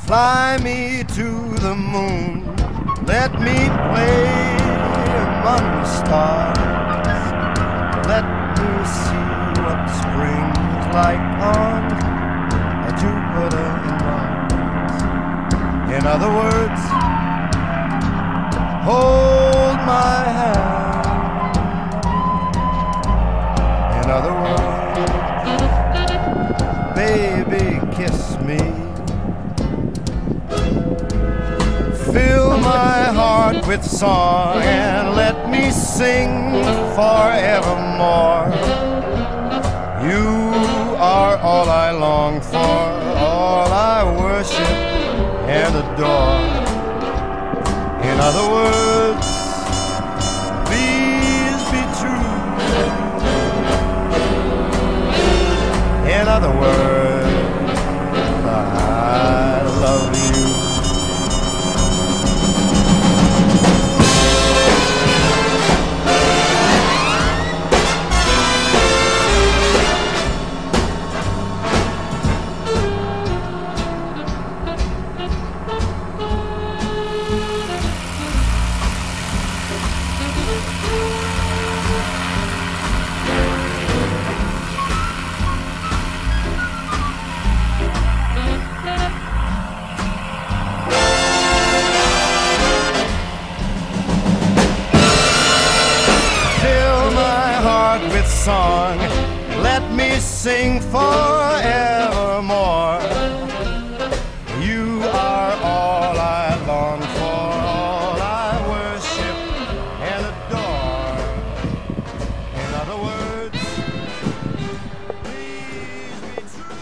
Fly me to the moon, let me play among the stars. Let me see what spring's like on Jupiter and Mars. In other words, hold my hand. In other words, baby, kiss me. Fill my heart with song and let me sing forevermore. You are all I long for, all I worship and adore. In other words, please be true. In other words, I love you. Song, let me sing forevermore. You are all I long for, all I worship and adore. In other words, please be true.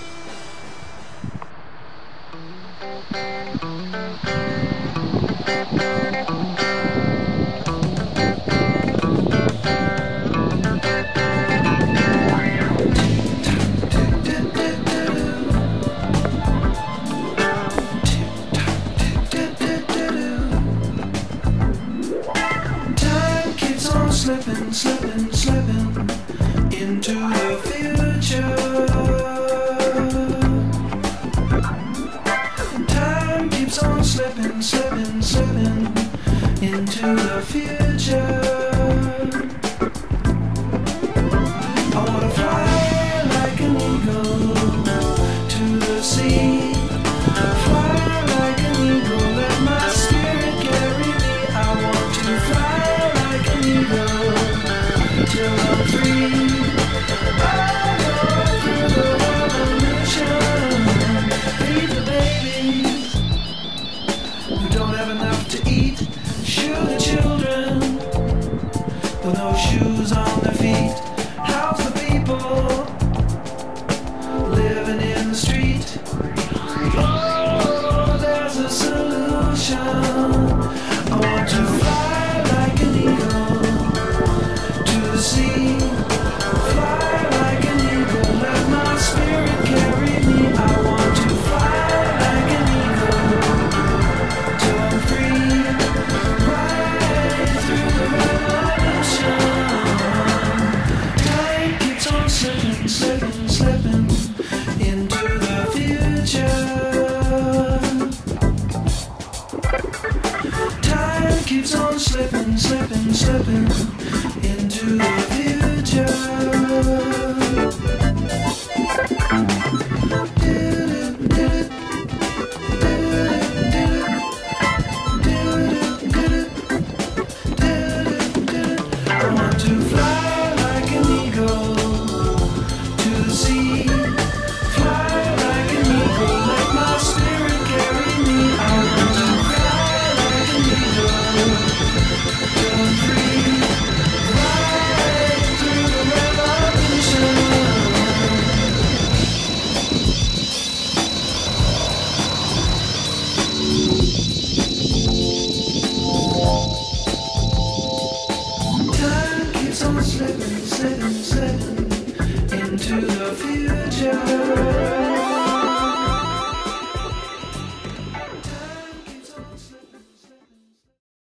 Slipping, slipping, slipping into the future. Time keeps on slipping, slipping, slipping into the future. I wanna fly like an eagle to the sea. Fly like an eagle, let my spirit carry me. I want to fly like an eagle till I'm free. I go through the revolution. Feed the babies who don't have enough to eat. Shoe the children with no shoes on their feet. House the people living in the street. Oh, there's a solution. I want to fly like an eagle to the sea. Fly like an eagle, let my spirit carry me. I want to fly like an eagle till I'm free. Right through the revolution. Time keeps on slipping, slipping, slipping into the future. Time keeps on slipping, slipping, slipping into the future. I want to fly like an eagle to the sea. Fly like an eagle, let my spirit carry me. I want to fly like an eagle till I'm free. Right through the revolution. Time keeps on slipping, slipping, slipping into the future.